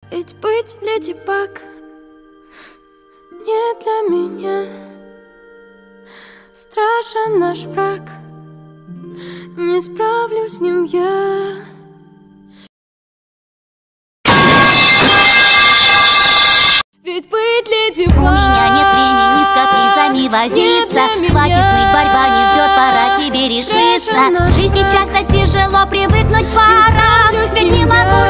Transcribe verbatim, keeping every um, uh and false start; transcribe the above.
Ведь быть Леди Баг не для меня. Страшен наш враг, не справлюсь с ним я. Ведь быть Леди Баг. У меня нет времени с капризами возиться. Хватит ныть, борьба не ждет, пора тебе решиться. В жизни часто тяжело привыкнуть пора. Ведь не могу